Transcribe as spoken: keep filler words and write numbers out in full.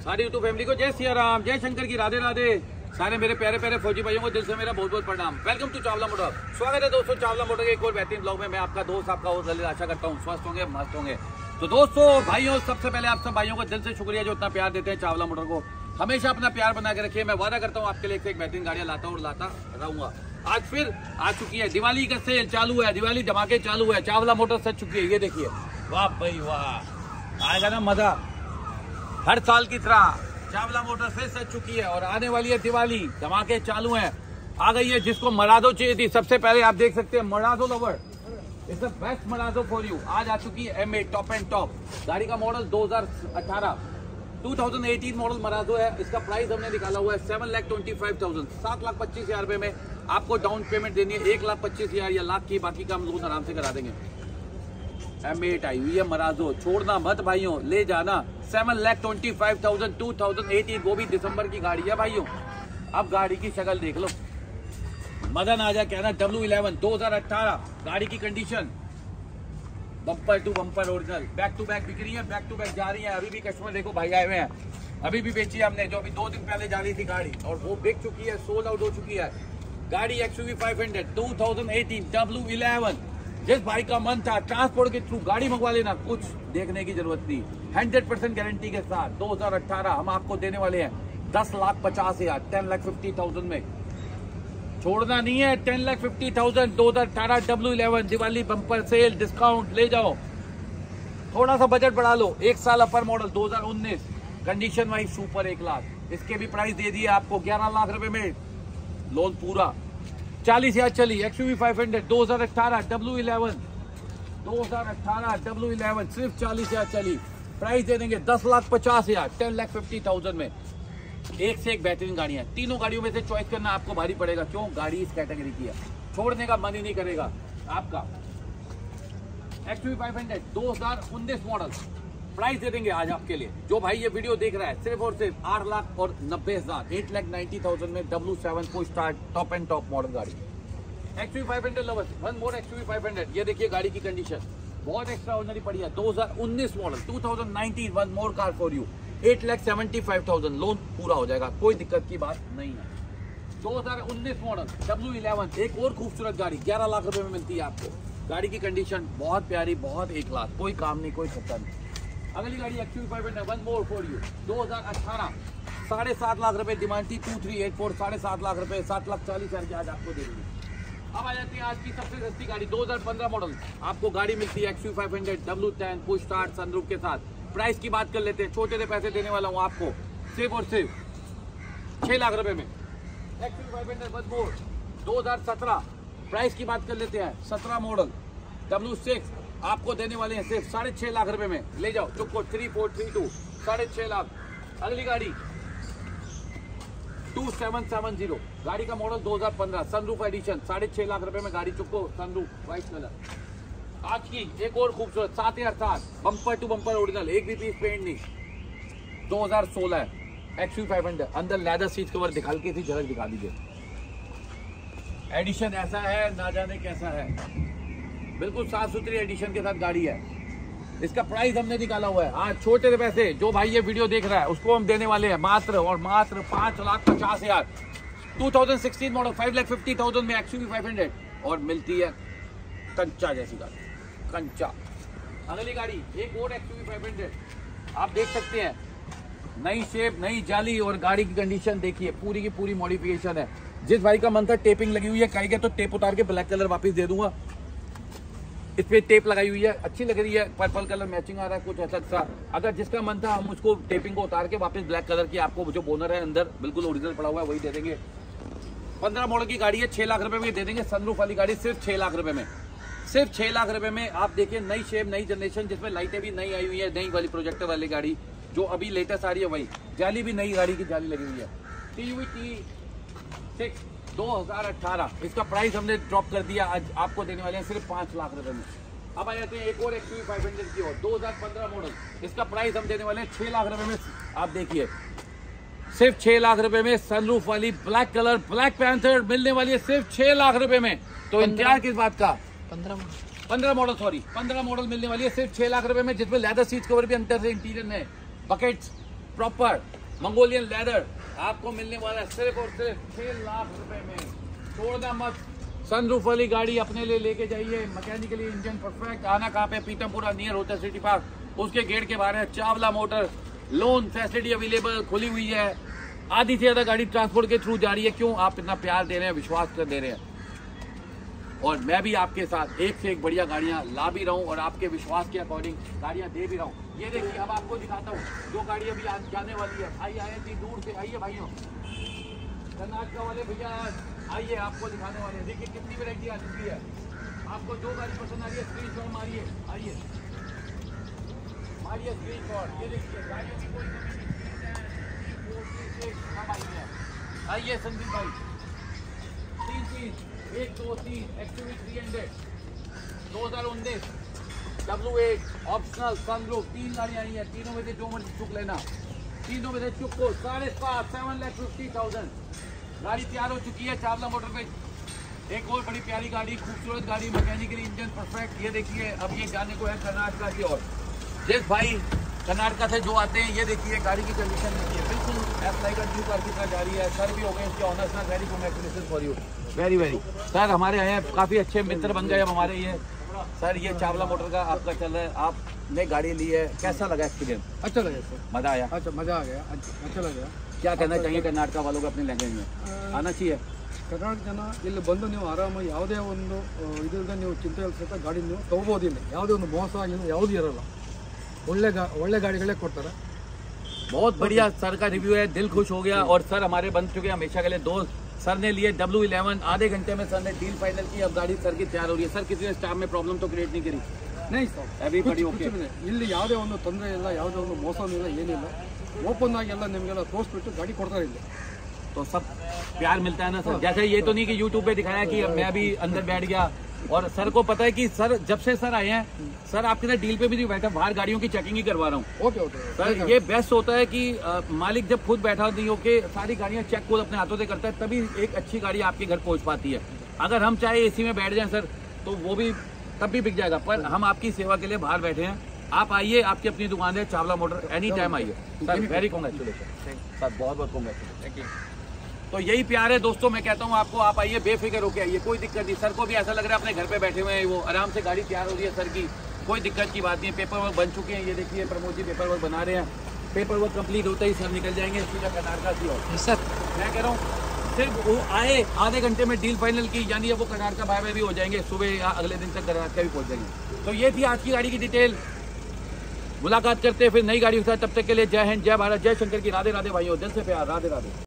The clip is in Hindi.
सारी यूट्यूब फैमिली को जय सिया राम, जय शंकर की, राधे राधे। सारे मेरे प्यारे प्यारे फौजी भाइयों को दिल से मेरा बहुत बहुत प्रणाम। Welcome to Chawla motor. स्वागत है दोस्तों चावला मोटर के एक और बेहतरीन ब्लॉग में। मैं आपका दोस्त, आपका और ललित, आशा करता हूँ स्वस्थ होंगे, मस्त होंगे। तो दोस्तों भाइयों, सबसे पहले आप सब भाइयों को दिल से शुक्रिया जो इतना प्यार देते हैं चावला मोटर को। हमेशा अपना प्यार बना के रखिए। मैं वादा करता हूँ आपके लिए एक बेहतरीन गाड़ियाँ लाता हूँ और लाता रहूंगा। आज फिर आ चुकी है दिवाली का सेल चालू है, दिवाली धमाके चालू है। चावला मोटर सज चुकी है, ये देखिए। वाह भाई वाह, आएगा ना मजा। हर साल की तरह चावला मोटर फिर सज चुकी है और आने वाली है दिवाली, धमाके चालू हैं। आ गई है। जिसको मरादो चाहिए थी, सबसे पहले आप देख सकते हैं Marazzo lover, it's the best Marazzo for you. आज आ चुकी है M A top end top. गाड़ी का मॉडल दो हज़ार अठारह दो हज़ार अठारह मॉडल मरादो है। इसका प्राइस हमने निकाला हुआ है seven lakh twenty five thousand सात लाख पच्चीस हजार रुपए में। आपको डाउन पेमेंट देनी है एक लाख पच्चीस हजार या लाख की, बाकी का हम लोग आराम से करा देंगे। एम एट आई हुई है मरादो, छोड़ना मत भाइयों, ले जाना। Seven lakh twenty five thousand two thousand eighteen, वो भी दिसंबर की गाड़ी है भाइयों। अब गाड़ी की शक्ल देख लो, मदन आ जा कहना। डब्ल्यू इलेवन दो हज़ार अठारह, गाड़ी की condition bumper to bumper original, back to back बिक रही है, बैक टू बैक जा रही है। अभी भी कस्टमर देखो भाई आए हुए हैं, अभी भी बेची है हमने, जो अभी दो दिन पहले जा रही थी गाड़ी और वो बिक चुकी है, सोल्ड आउट हो चुकी है। गाड़ी एक्सयूवी फाइव हंड्रेड दो हज़ार अठारह डब्ल्यू इलेवन। जिस भाई का मन था ट्रांसपोर्ट के थ्रू गाड़ी मंगवा लेना, कुछ देखने की जरूरत नहीं, हंड्रेड परसेंट गारंटी के साथ। दो हज़ार अठारह हम आपको देने वाले हैं दस लाख पचास हजार, टेन लाख फिफ्टी थाउजेंड में। छोड़ना नहीं है, टेन लाख फिफ्टी थाउजेंड दो हज़ार अठारह W eleven, Diwali bumper sale discount. ले जाओ, थोड़ा सा बजट बढ़ा लो। एक साल अपर मॉडल दो हज़ार उन्नीस, कंडीशन वाइज सुपर एक लाख। इसके भी प्राइस दे दिए आपको ग्यारह लाख रुपए में, लोन पूरा। चालीस हजार चली एक्सयूवी फाइव हंड्रेड दो हज़ार अठारह डब्ल्यू इलेवन, दो हज़ार अठारह डब्ल्यू इलेवन सिर्फ चालीस हजार चली। प्राइस दे देंगे दस लाख पचास हजार, टेन लाख फिफ्टी थाउजेंड में। एक से एक बेहतरीन गाड़ियां, तीनों गाड़ियों में से चॉइस करना आपको भारी पड़ेगा। क्यों? गाड़ी इस कैटेगरी की है, छोड़ने का मन ही नहीं करेगा आपका। एक्सयूवी फाइव हंड्रेड दो हज़ार उन्नीस मॉडल, प्राइस दे देंगे आज आपके लिए। जो भाई ये वीडियो देख रहा है, सिर्फ और सिर्फ आठ लाख और नब्बे हजार, एट लाख नाइन्टी थाउजेंड में डब्ल्यू सेवन को start top end top model गाड़ी। XUV five hundred lovers, one more XUV five hundred. ये देखिए गाड़ी की कंडीशन बहुत एक्स्ट्रा ऑर्डिनरी पड़ी है। दो हज़ार उन्नीस model two thousand nineteen, one more car for you, eight lakh seventy five thousand, loan पूरा हो जाएगा, कोई दिक्कत की बात नहीं है। दो हज़ार उन्नीस मॉडल डब्ल्यू इलेवन, एक और खूबसूरत गाड़ी, ग्यारह लाख रुपए में मिलती है आपको। गाड़ी की कंडीशन बहुत प्यारी, बहुत एक लाख, कोई काम नहीं, कोई खर्चा नहीं। अगली गाड़ी XUV five hundred one more for you, दो हज़ार अठारह, साढ़े सात लाख रुपए डिमांड थी, टू थ्री एट फोर, साढ़े सात लाख रुपए, सात लाख चालीस हजार की आज आपको दे देंगे। अब आ जाती है आज की सबसे सस्ती गाड़ी, दो हज़ार पंद्रह मॉडल। आपको गाड़ी मिलती है XUV five hundred W ten, push start sunroof के साथ। प्राइस की बात कर लेते हैं, छोटे से पैसे देने वाला हूँ आपको, सिर्फ और सिर्फ छह लाख रुपए में। XUV five hundred one more दो हज़ार सत्रह, प्राइस की बात कर लेते हैं, सत्रह मॉडल डब्ल्यू सिक्स, आपको देने वाले हैं सिर्फ साढ़े छह लाख रुपए में। ले जाओ चुपको, थ्री फोर थ्री टू, साढ़े छह लाख। अगली गाड़ी टू सेवन सेवन जीरो, गाड़ी का मॉडल दो हज़ार पंद्रह, सनरूफ एडिशन, साढ़े छह लाख रुपए में गाड़ी चुपको, सनरूफ व्हाइट कलर। आज की एक और खूबसूरत सात हजार सात, बम्पर टू बम्पर ओरिजिनल, एक भी पीस पेंट नहीं, दो हज़ार सोलह है एक्सयूवी फाइव हंड्रेड। अंदर लेदर सीट कवर दिखा के थी, झलक दिखा दीजिए। एडिशन ऐसा है ना जाने कैसा है, बिल्कुल साफ सुथरी एडिशन के साथ गाड़ी है। इसका प्राइस हमने निकाला हुआ है आज छोटे से पैसे। जो भाई ये वीडियो देख रहा है उसको हम देने वाले हैं मात्र और मात्र पांच लाख पचास हजार, two thousand sixteen model, five lakh fifty thousand में एक्सयूवी फाइव हंड्रेड, और मिलती है कंचा जैसी गाड़ी, कंचा। अगली गाड़ी एक और एक्सयूवी फाइव हंड्रेड, आप देख सकते हैं, नई शेप, नई जाली, और गाड़ी की कंडीशन देखिए, पूरी की पूरी मॉडिफिकेशन है। जिस भाई का मन था टेपिंग लगी हुई है, कहेगा तो टेप उतार के ब्लैक कलर वापस दे दूंगा। इस पे टेप लगाई हुई है, अच्छी लग रही है, पर्पल कलर मैचिंग आ रहा है कुछ ऐसा सा। अगर जिसका मन था हम उसको टेपिंग को उतार के वापस ब्लैक कलर की, आपको जो बोनर है अंदर बिल्कुल ओरिजिनल पड़ा हुआ है वही दे देंगे। पंद्रह मॉडल की गाड़ी है, छह लाख रुपए में दे देंगे। सनरूफ वाली गाड़ी सिर्फ छह लाख रुपए में, सिर्फ छह लाख रुपए में। आप देखिए नई शेप, नई जनरेशन, जिसमें लाइटें भी नई आई हुई है, नई वाली प्रोजेक्टर वाली गाड़ी जो अभी लेटेस्ट आ रही है वही, जाली भी नई गाड़ी की जाली लगी हुई है। टी यू टी सिक्स दो हज़ार अठारह, इसका प्राइस हमने ड्रॉप कर दिया, आज आपको देने वाले हैं सिर्फ पांच लाख रुपए में। अब आ जाते हैं एक और एक्सयूवी फाइव हंड्रेड की ओर, दो हज़ार पंद्रह मॉडल, इसका प्राइस हम देने वाले हैं छह लाख रुपए में। आप देखिए सिर्फ छह लाख रुपए में, सनरूफ वाली ब्लैक कलर, ब्लैक पैंथर मिलने वाली है सिर्फ छह लाख रुपए में। तो इंतजार किस बात का, पंद्रह मॉडल पंद्रह मॉडल सॉरी पंद्रह मॉडल मिलने वाली है सिर्फ छह लाख रुपए में, जिसमें लेदर सीट कवर भी अंदर से इंटीरियर में, बकेट्स प्रॉपर मंगोलियन लेदर आपको मिलने वाला है सिर्फ और सिर्फ छह लाख रुपए में। छोड़ना मत, सनरूफ वाली गाड़ी अपने लिए लेके जाइए, मैकेनिकली इंजन परफेक्ट। आना कहाँ पे? पीतमपुरा नियर होता सिटी पार्क, उसके गेट के बाहर है Chawla motor. Loan facility available खुली हुई है। आधी से ज्यादा गाड़ी ट्रांसपोर्ट के थ्रू जा रही है। क्यों? आप इतना प्यार दे रहे हैं, विश्वास कर दे रहे हैं, और मैं भी आपके साथ एक से एक बढ़िया गाड़ियां ला भी रहा हूं और आपके विश्वास के अकॉर्डिंग गाड़ियां दे भी रहा हूं। ये देखिए, अब आपको दिखाता हूं जो गाड़ी अभी आज जाने वाली है। भाई आए थी दूर से, आइए भाइयों, कर्नाटक वाले भैया आइए, आपको दिखाने वाले हैं। देखिए कितनी वैरायटी आ चुकी है। आपको जो गाड़ी पसंद आ रही है स्क्रीन शॉट मारिए, आइए मारिए स्क्रीन शॉट। ये देखिए गाड़ियों की कोई कमी नहीं। आइए संदीप भाई, तीन तीन एक दो तीन एक्सयूवी थ्री हंड्रेड दो हजार उन्नीस डब्ल्यू एट ऑप्शनल सनरूफ, तीन गाड़ियां आई हैं। तीनों में से जो मर्जी चुक लेना, तीनों में से चुक को साढ़े सात सेवन लैख फिफ्टी थाउजेंड गाड़ी तैयार हो चुकी है चावला मोटर पे। एक और बड़ी प्यारी गाड़ी, खूबसूरत गाड़ी, मैकेनिकली इंजन परफेक्ट। ये देखिए, अब ये जाने को है कर्नाटक की ओर। जिस भाई कर्नाटक से जो आते हैं, ये देखिए गाड़ी की कंडीशन देखिए, बिल्कुल एफ लाइक न्यू कार की तरह जा रही है। सर भी हो गए इसके ऑनर्स ना, very congratulation for you, very very sir. हमारे यहाँ काफ़ी अच्छे मित्र बन गए अब हमारे ये सर। ये चावला मोटर का आपका चल रहा है, आपने गाड़ी ली है, कैसा लगा एक्सपीरियंस? अच्छा लगा सर, मज़ा आया? अच्छा मज़ा आ गया, अच्छा लगा। क्या कहना चाहिए कर्नाटक वालों को अपने लैंग्वेज में? आना चाहिए। ಕರ್ನಾಟಕ ಜನ ಇಲ್ಲಿ ಬಂದು ನೀವು ಆರಾಮಾಗಿ ಯಾವುದೇ ಒಂದು ಇದರಿಂದ ನೀವು ಚಿಂತೆ ಇಲ್ಲದ ಗಾಡಿ ನೀವು ತಗೋಬೋದು। ಇಲ್ಲಿ ಯಾವುದೇ ಒಂದು ಮೋಸ ಆಗಿಲ್ಲ, ಯಾವುದೂ ಇರಲ್ಲ, ಒಳ್ಳೆ ಗಾ ಒಳ್ಳೆ ಗಾಡಿಗಳೇ ಕೊಡ್ತಾರೆ। बहुत बढ़िया सर का रिव्यू है, दिल खुश हो गया। और सर हमारे बन चुके हैं हमेशा के लिए दोस्त। सर ने लिए डब्ल्यू इलेवन, आधे घंटे में सर ने डील फाइनल की। अब गाड़ी सर की तैयार हो रही है। सर किसी ने स्टाफ में प्रॉब्लम तो क्रिएट नहीं करी? नहीं सर, एवरीबॉडी ओके। ಇಲ್ಲಿ ಯಾವುದೇ ಒಂದು ತೊಂದರೆ ಇಲ್ಲ, ಯಾವುದೇ ಒಂದು ಮೋಸನೂ ಇಲ್ಲ, ಏನಿಲ್ಲ, ಓಪನ್ ಆಗಿ ಎಲ್ಲ ನಿಮಗೆಲ್ಲ ತೋರಿಸ್ಬಿಟ್ಟು ಗಾಡಿ ಕೊಡ್ತಾರೆ ಇಲ್ಲಿ। तो सब प्यार मिलता है ना सर। जैसे ये तो नहीं कि यूट्यूब पे दिखाया कि मैं भी अंदर बैठ गया, और सर को पता है कि सर जब से सर आए हैं सर आपके साथ डील पे भी नहीं बैठा, बाहर गाड़ियों की चेकिंग ही करवा रहा हूँ। ओके ओके सर ये बेस्ट होता है कि आ, मालिक जब खुद बैठा नहीं हो के सारी गाड़ियाँ चेक खुद अपने हाथों से करता है, तभी एक अच्छी गाड़ी आपके घर पहुँच पाती है। अगर हम चाहे एसी में बैठ जाए सर तो वो भी तब भी बिक जाएगा, पर हम आपकी सेवा के लिए बाहर बैठे हैं। आप आइए, आपकी अपनी दुकान है चावला मोटर, एनी टाइम आइए सर। वेरी कॉन्ग्रेचुलेशन सर, बहुत बहुत कॉन्ग्रेचुलेशन, थैंक यू। तो यही प्यार है दोस्तों, मैं कहता हूँ आपको, आप आइए बेफिक्र होके आइए, कोई दिक्कत नहीं। सर को भी ऐसा लग रहा है अपने घर पे बैठे हुए हैं, वो आराम से गाड़ी तैयार हो रही है सर की, कोई दिक्कत की बात नहीं है। पेपर वर्क बन चुके हैं, ये देखिए प्रमोद जी पेपर वर्क बना रहे हैं। पेपर वर्क कंप्लीट होते ही सर निकल जाएंगे सीधा कर्नाटक की ओर। सर मैं कह रहा हूँ सिर्फ वो आए, आधे घंटे में डील फाइनल की, यानी अब वो कर्नाटक बाय बाय भी हो जाएंगे, सुबह या अगले दिन तक कर्नाटक भी पहुँच जाएंगे। तो ये थी आज की गाड़ी की डिटेल। मुलाकात करते हैं फिर नई गाड़ी के साथ, तब तक के लिए जय हिंद, जय भारत, जय शंकर की राधे राधे भाइयों, दिल से प्यार, राधे राधे।